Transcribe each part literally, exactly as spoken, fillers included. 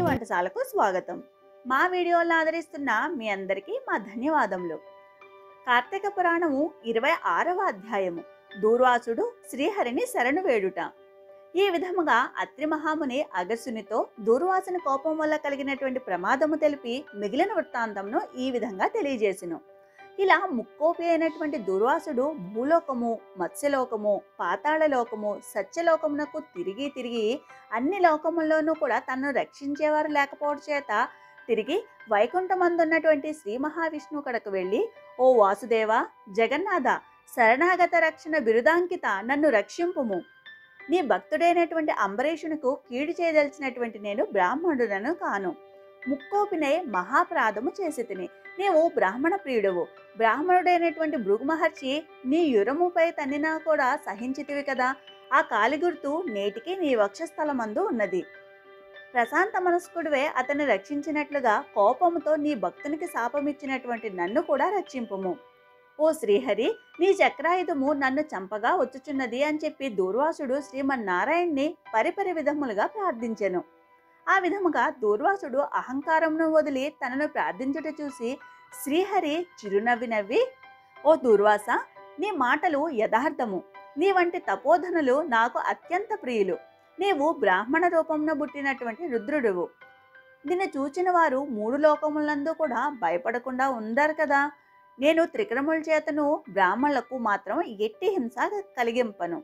వంటశాలకు స్వాగతం. మా వీడియోలను ఆదరిస్తున్న మీ అందరికీ మా ధన్యవాదములు. కార్తీక పురాణము ఇరవై ఆరవ అధ్యాయము దూర్వాసుడు శ్రీహరిని శరణు వేడుట. ఈ విధముగా అత్రి మహాముని అగస్సునితో దూర్వాసుని కోపం వల్ల కలిగినటువంటి ప్రమాదము తెలిపి మిగిలిన వృత్తాంతమును ఈ విధంగా తెలియజేసెను. ఇలా ముక్కోపి అయినటువంటి దూర్వాసుడు భూలోకము, మత్స్యలోకము, పాతాళలోకము, సత్యలోకమునకు తిరిగి తిరిగి అన్ని లోకముల్లోనూ కూడా తనను రక్షించేవారు లేకపోవడం చేత తిరిగి వైకుంఠమందున్నటువంటి శ్రీ మహావిష్ణువు కడకు వెళ్ళి, ఓ వాసుదేవ, జగన్నాథ, శరణాగత రక్షణ బిరుదాంకిత, నన్ను రక్షింపుము. నీ భక్తుడైనటువంటి అంబరీషునకు కీడు చేయదలిచినటువంటి నేను బ్రాహ్మణుడను కాను. ముక్కోపినై మహాప్రాధము చేసి తిని నీవు బ్రాహ్మణ ప్రియుడవు. బ్రాహ్మణుడైనటువంటి భృగు మహర్షి నీ యురముపై తన్నినా కూడా సహించితివి కదా. ఆ కాలిగుర్తు నేటికి నీ వక్షస్థలమందు ఉన్నది. ప్రశాంత మనస్కుడివే అతన్ని రక్షించినట్లుగా కోపముతో నీ భక్తునికి శాపమిచ్చినటువంటి నన్ను కూడా రక్షింపుము. ఓ శ్రీహరి, నీ చక్రాయుధము నన్ను చంపగా వచ్చుచున్నది అని చెప్పి దూర్వాసుడు శ్రీమన్నారాయణ్ణి పరిపరి విధములుగా ప్రార్థించెను. ఆ విధముగా దూర్వాసుడు అహంకారమును వదిలి తనను ప్రార్థించుట చూసి శ్రీహరి చిరునవ్వి నవ్వి, ఓ దూర్వాస, నీ మాటలు యథార్థము. నీ వంటి తపోధనులు నాకు అత్యంత ప్రియులు. నీవు బ్రాహ్మణ రూపమున పుట్టినటువంటి రుద్రుడువు. దీన్ని చూచిన వారు మూడు లోకములందు కూడా భయపడకుండా ఉండారు కదా. నేను త్రికరముల చేతను బ్రాహ్మణులకు మాత్రం ఎట్టి హింస కలిగింపను.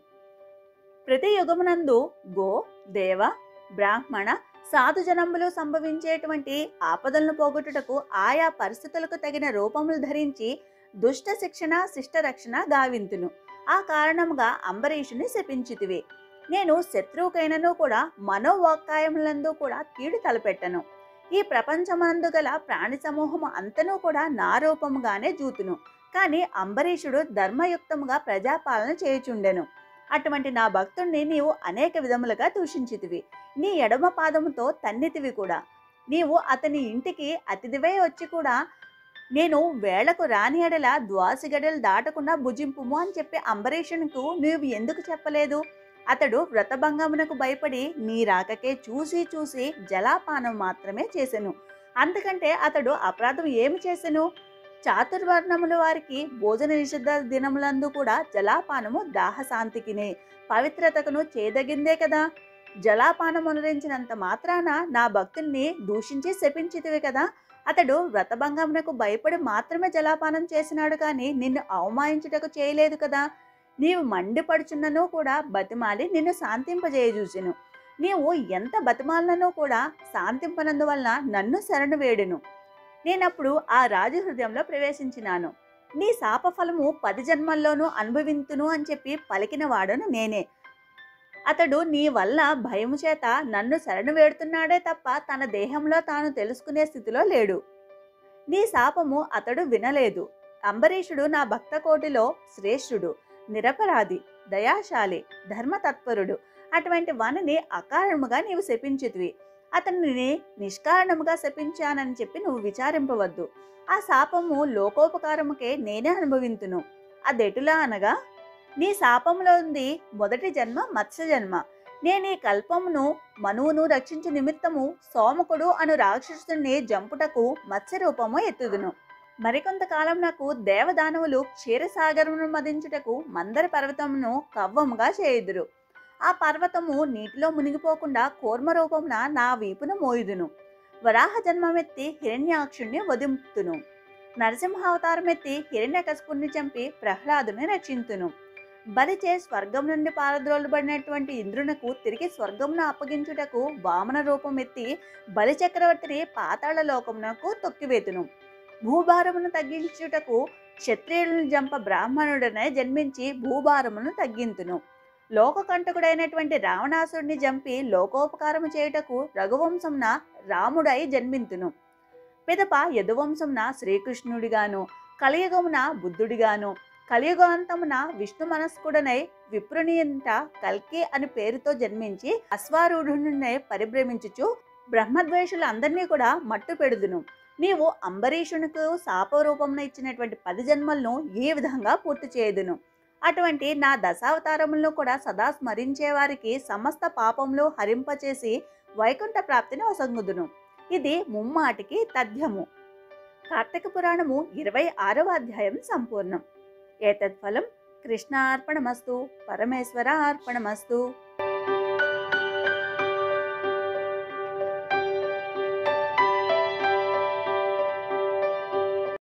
ప్రతి యుగమునందు గో, దేవ, బ్రాహ్మణ, సాధుజనములు సంభవించేటువంటి ఆపదలను పోగొట్టుటకు ఆయా పరిస్థితులకు తగిన రూపములు ధరించి దుష్ట శిక్షణ శిష్ట రక్షణ గావింతును. ఆ కారణముగా అంబరీషుని శపించితివి. నేను శత్రువుకైనను కూడా మనోవాక్కాయములందు కూడా కీడు తలపెట్టను. ఈ ప్రపంచమందు గల ప్రాణి సమూహము అంతనూ కూడా నా రూపముగానే జూతును. కానీ అంబరీషుడు ధర్మయుక్తముగా ప్రజాపాలన చేయుచుండెను. అటువంటి నా భక్తుణ్ణి నీవు అనేక విధములుగా దూషించితివి. నీ ఎడమ పాదముతో తన్నితివి కూడా. నీవు అతని ఇంటికి అతిథివై వచ్చి కూడా నేను వేళకు రాని ఎడల ద్వాసిగడలు దాటకుండా భుజింపుము అని చెప్పి అంబరీషునికు నీవు ఎందుకు చెప్పలేదు? అతడు వ్రతభంగమునకు భయపడి నీ రాకకే చూసి చూసి జలాపానం మాత్రమే చేసెను. అందుకంటే అతడు అపరాధం ఏమి చేసెను? చాతుర్వర్ణముల వారికి భోజన నిషిద్ధ దినములందు కూడా జలాపానము దాహశాంతికిని పవిత్రతకును చేదగిందే కదా. జలాపానం అనురించినంత మాత్రాన నా భక్తుణ్ణి దూషించి శపించితివి కదా. అతడు వ్రతభంగమునకు భయపడి మాత్రమే జలాపానం చేసినాడు కానీ నిన్ను అవమానించుటకు చేయలేదు కదా. నీవు మండిపడుచున్నను కూడా బతిమాలి నిన్ను శాంతింపజేయజూసెను. నీవు ఎంత బతిమాలనో కూడా శాంతింపనందువలన నన్ను శరణు వేడును. నేనప్పుడు ఆ రాజు హృదయంలో ప్రవేశించినాను. నీ శాపఫలము పది జన్మల్లోనూ అనుభవింతును అని చెప్పి పలికిన వాడను నేనే. అతడు నీ వల్ల భయము చేత నన్ను శరణు వేడుతున్నాడే తప్ప తన దేహంలో తాను తెలుసుకునే స్థితిలో లేడు. నీ శాపము అతడు వినలేదు. అంబరీషుడు నా భక్త కోటిలో శ్రేష్ఠుడు, నిరపరాధి, దయాశాలి, ధర్మతత్పరుడు. అటువంటి వానిని అకారణముగా నీవు శపించితివి. అతనిని నిష్కారణముగా శపించానని చెప్పి నువ్వు విచారింపవద్దు. ఆ శాపము లోకోపకారముకే నేనే అనుభవింతును. అదెటులా అనగా, నీ శాపములో ఉంది మొదటి జన్మ మత్స్య జన్మ. నేను ఈ కల్పమును మనువును రక్షించు నిమిత్తము సోమకుడు అను రాక్షసుని జంపుటకు మత్స్య రూపము ఎత్తుదును. మరికొంతకాలం నాకు దేవదానవులు క్షీరసాగరమును మదించుటకు మందర పర్వతమును కవ్వముగా చేయుదురు. ఆ పర్వతము నీటిలో మునిగిపోకుండా కూర్మ రూపమున నా వీపును మోయుదును. వరాహ జన్మమెత్తి హిరణ్యాక్షుణ్ణి వధింతును. నరసింహావతారమెత్తి హిరణ్యకశిపుణ్ణి చంపి ప్రహ్లాదుని రక్షింతును. బలిచే స్వర్గం నుండి పారద్రోలబడినటువంటి ఇంద్రునకు తిరిగి స్వర్గమును అప్పగించుటకు వామన రూపం ఎత్తి బలిచక్రవర్తిని పాతాళ లోకమునకు తొక్కివేతును. భూభారమును తగ్గించుటకు క్షత్రియులను జంప బ్రాహ్మణుడనే జన్మించి భూభారమును తగ్గింతును. లోకకంటకుడైనటువంటి రావణాసుడిని జంపి లోకోపకారము చేయుటకు రఘువంశంన రాముడై జన్మింతును. పిదప యదువంశంన శ్రీకృష్ణుడిగాను, కలియుగమున బుద్ధుడిగాను, కలియుగాంతమున విష్ణు మనస్కుడనై విప్రునియంట కల్కి అని పేరుతో జన్మించి అశ్వారూఢుడినై పరిభ్రమించుచు బ్రహ్మద్వేషులందరినీ కూడా మట్టు పెడుదును. నీవు అంబరీషునికి శాపరూపమున ఇచ్చినటువంటి పది జన్మలను ఈ విధంగా పూర్తి చేయుదును. అటువంటి నా దశావతారములను కూడా సదా స్మరించే వారికి సమస్త పాపములు హరింపచేసి వైకుంఠ ప్రాప్తిని ఒసంగుదును. ఇది ముమ్మాటికి తథ్యము. కార్తీక పురాణము ఇరవై ఆరవ అధ్యాయం సంపూర్ణం. ఏతత్ఫలం కృష్ణ అర్పణమస్తు, పరమేశ్వర అర్పణమస్తు.